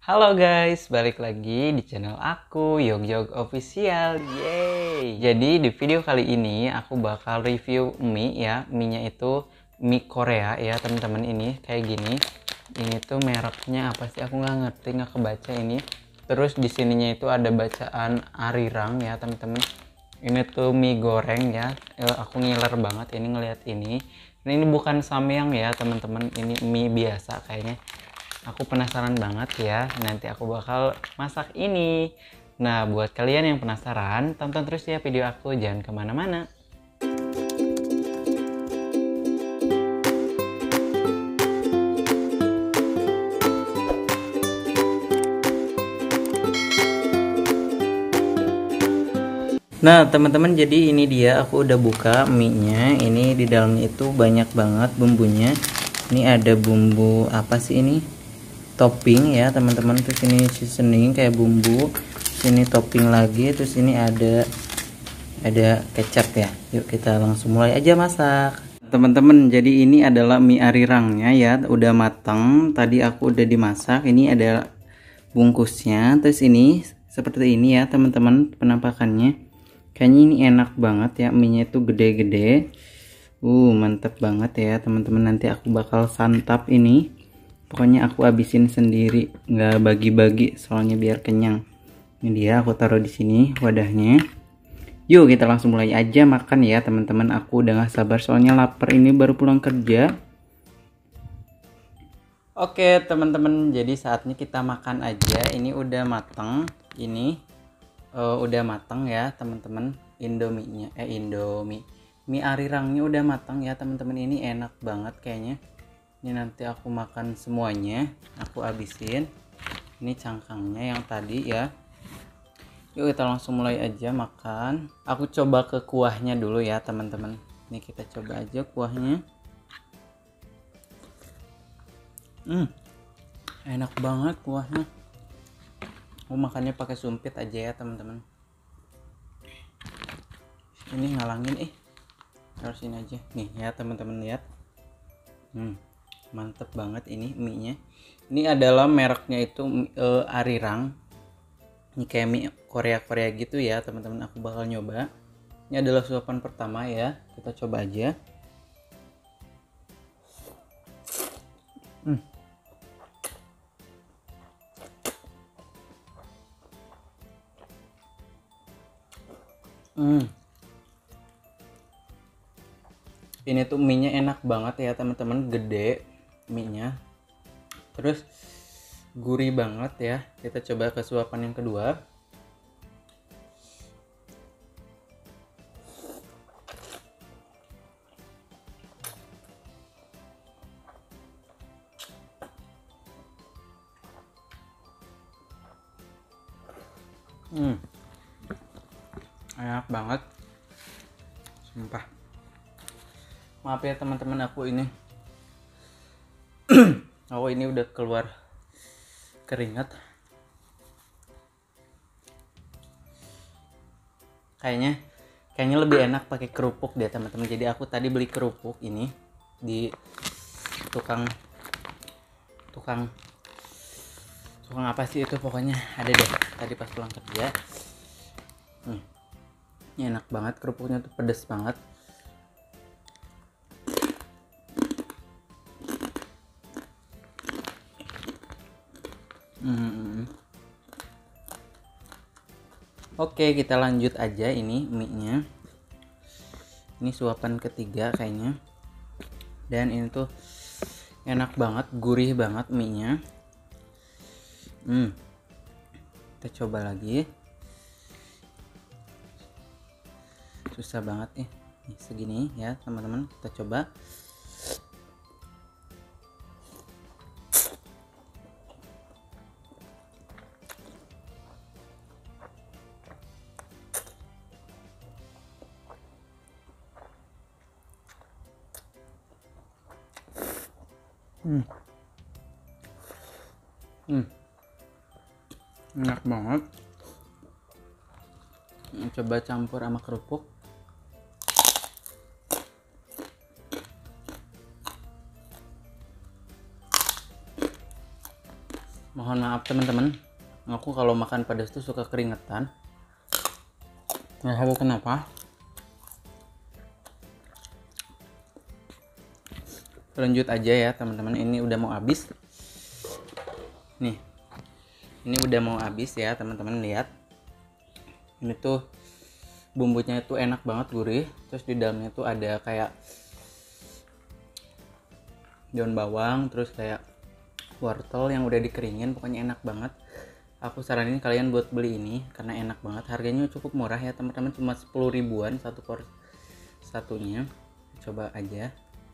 Halo guys, balik lagi di channel aku, Yogyog Official. Yeay! Jadi di video kali ini aku bakal review mie ya. Mie-nya itu mie Korea ya teman-teman, ini kayak gini. Ini tuh mereknya apa sih? Aku nggak ngerti, nggak kebaca ini. Terus di sininya itu ada bacaan Arirang ya teman-teman. Ini tuh mie goreng ya. Aku ngiler banget ini ngelihat ini. Ini bukan samyang ya teman-teman, ini mie biasa kayaknya. Aku penasaran banget ya, nanti aku bakal masak ini. Nah, buat kalian yang penasaran, tonton terus ya video aku, jangan kemana-mana. Nah, teman-teman, jadi ini dia, aku udah buka mie-nya. Ini di dalamnya itu banyak banget bumbunya. Ini ada bumbu apa sih ini? Topping ya, teman-teman. Terus ini seasoning kayak bumbu. Sini topping lagi, terus ini ada kecap ya. Yuk kita langsung mulai aja masak. Teman-teman, jadi ini adalah mie arirangnya ya, udah matang. Tadi aku udah dimasak. Ini ada bungkusnya. Terus ini seperti ini ya, teman-teman, penampakannya. Kayaknya ini enak banget ya, mie-nya itu gede-gede. Mantep banget ya teman-teman. Nanti aku bakal santap ini. Pokoknya aku habisin sendiri, nggak bagi-bagi, soalnya biar kenyang. Ini dia, aku taruh di sini wadahnya. Yuk kita langsung mulai aja makan ya teman-teman. Aku udah nggak sabar soalnya lapar, ini baru pulang kerja. Oke teman-teman, jadi saatnya kita makan aja. Ini udah matang. Ini udah matang ya teman-teman. Indomie mie arirangnya udah matang ya teman-teman. Ini enak banget kayaknya. Ini nanti aku makan semuanya, aku habisin. Ini cangkangnya yang tadi ya. Yuk kita langsung mulai aja makan. Aku coba ke kuahnya dulu ya teman-teman. Ini kita coba aja kuahnya. Enak banget kuahnya. Aku makannya pakai sumpit aja ya teman-teman. Ini ngalangin taruh sini aja nih ya teman-teman, lihat. Mantep banget ini mie nya. Ini adalah mereknya itu Arirang. Ini kayak mie Korea gitu ya teman-teman. Aku bakal nyoba. Ini adalah suapan pertama ya, kita coba aja. Ini tuh mie nya enak banget ya teman-teman, gede mie nya. Terus gurih banget ya. Kita coba ke suapan yang kedua. Enak banget, sumpah. Maaf ya teman-teman, aku ini udah keluar keringat. Kayaknya lebih enak pakai kerupuk deh teman-teman. Jadi aku tadi beli kerupuk ini di tukang apa sih itu, pokoknya ada deh tadi pas pulang kerja. Ini enak banget, kerupuknya tuh pedes banget. Oke, kita lanjut aja ini mie-nya. Ini suapan ketiga kayaknya. Dan ini tuh enak banget, gurih banget mie-nya. Kita coba lagi. Susah banget nih segini ya teman-teman. Kita coba. Enak banget. Coba campur sama kerupuk. Mohon maaf teman-teman, aku kalau makan pedas tuh suka keringetan. Nggak tahu kenapa. Lanjut aja ya teman-teman, ini udah mau habis. Nih, ini udah mau habis ya teman-teman, lihat. Ini tuh bumbunya itu enak banget, gurih. Terus di dalamnya tuh ada kayak daun bawang, terus kayak wortel yang udah dikeringin, pokoknya enak banget. Aku saranin kalian buat beli ini karena enak banget. Harganya cukup murah ya teman-teman, cuma 10 ribuan satu porsi satunya. Coba aja.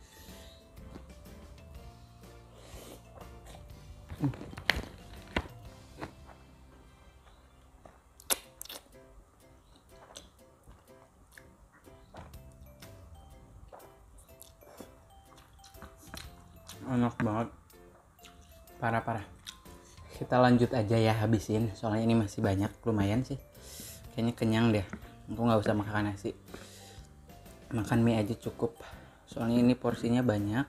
Enak banget, parah. Kita lanjut aja ya, habisin soalnya ini masih banyak, lumayan sih, kayaknya kenyang deh. Aku nggak usah makan nasi, makan mie aja cukup, soalnya ini porsinya banyak.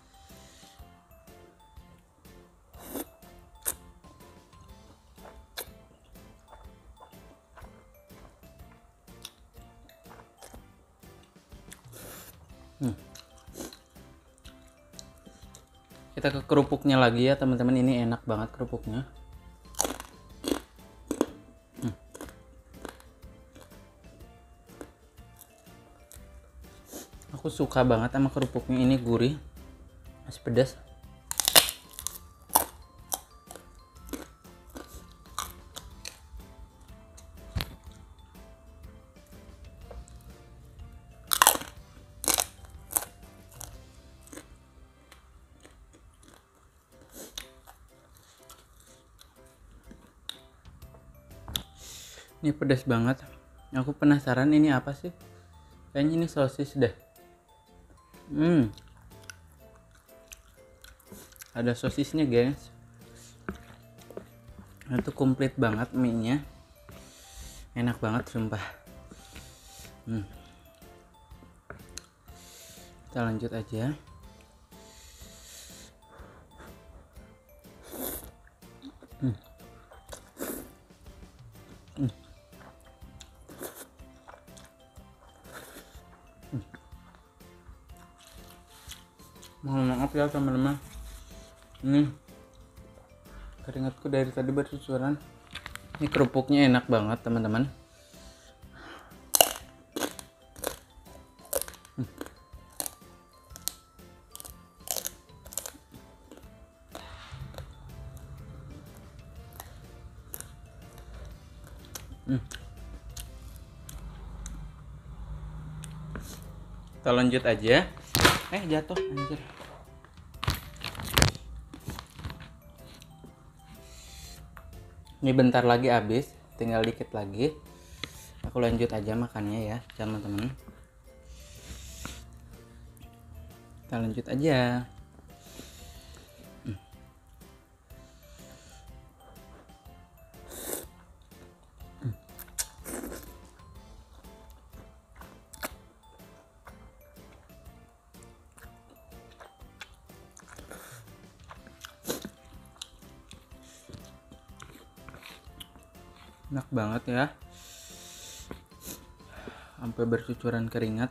Kita ke kerupuknya lagi ya teman-teman, ini enak banget kerupuknya. Aku suka banget sama kerupuknya, ini gurih, masih pedas. Ini pedas banget. Aku penasaran ini apa sih? Kayaknya ini sosis deh. Ada sosisnya guys. Itu komplit banget mie-nya. Enak banget sumpah. Kita lanjut aja. Mohon maaf ya teman-teman, ini keringatku dari tadi bercucuran. Ini kerupuknya enak banget teman-teman. Kita lanjut aja. Jatuh anjir. Ini bentar lagi habis, tinggal dikit lagi. Aku lanjut aja makannya ya teman-teman. Kita lanjut aja. Enak banget ya, sampai bercucuran keringat.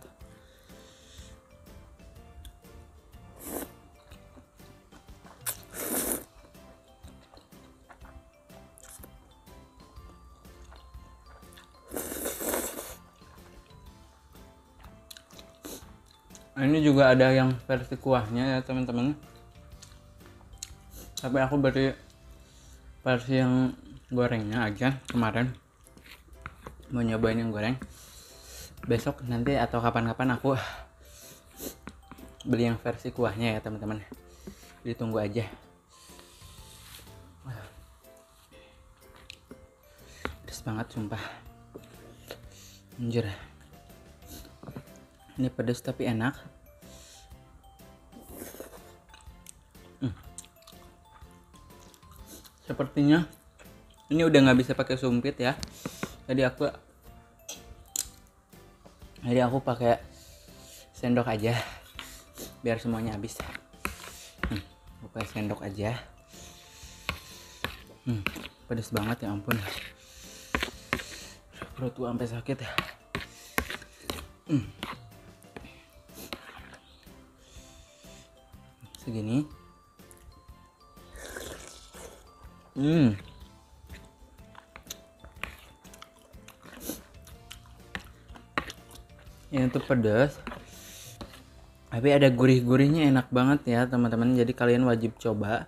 Ini juga ada yang versi kuahnya ya teman-teman, tapi aku beli versi yang gorengnya aja kemarin, mau nyobain yang goreng. Besok nanti atau kapan-kapan aku beli yang versi kuahnya ya teman-teman, ditunggu aja. Pedas banget sumpah, anjir. Ini pedas tapi enak. Sepertinya ini udah nggak bisa pakai sumpit ya. Jadi aku pakai sendok aja biar semuanya habis. Aku pakai sendok aja. Pedes banget ya ampun. Perut gua sampai sakit ya. Segini. Yang itu pedas. Tapi ada gurih-gurihnya, enak banget ya teman-teman. Jadi kalian wajib coba.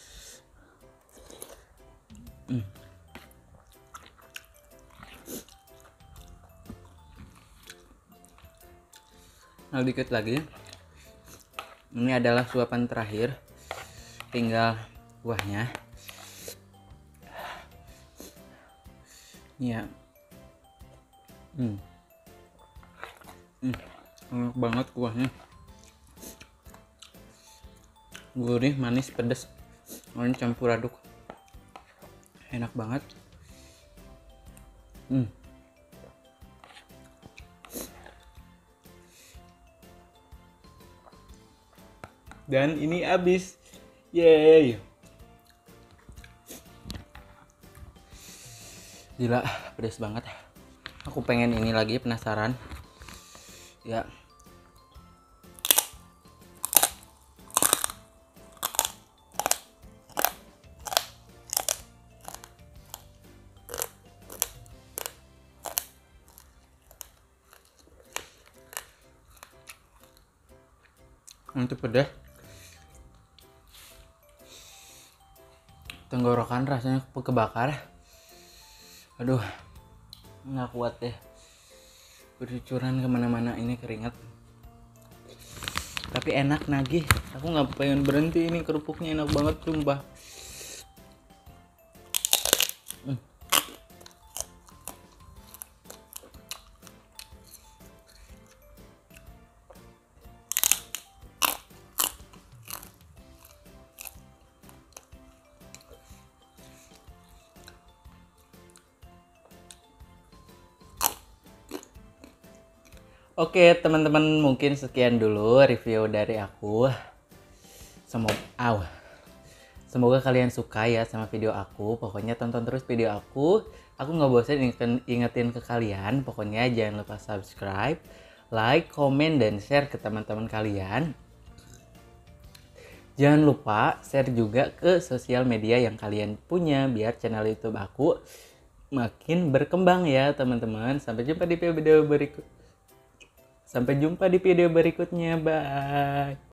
Nah, dikit lagi. Ini adalah suapan terakhir. Tinggal kuahnya. Ya. Enak banget kuahnya. Gurih, manis, pedas. Ini campur aduk. Enak banget. Dan ini habis. Yeay. Gila, pedas banget. Aku pengen ini lagi, penasaran. Ya. Itu pedas. Tenggorokan rasanya kebakar. Aduh, nggak kuat deh. Bercucuran kemana-mana ini keringat. Tapi enak nagih. Aku nggak pengen berhenti, ini kerupuknya enak banget sumpah. Oke teman-teman, mungkin sekian dulu review dari aku. Semoga kalian suka ya sama video aku. Pokoknya tonton terus video aku. Aku nggak bosan ingetin ke kalian. Pokoknya jangan lupa subscribe, like, komen, dan share ke teman-teman kalian. Jangan lupa share juga ke sosial media yang kalian punya biar channel YouTube aku makin berkembang ya teman-teman. Sampai jumpa di video berikutnya. Bye.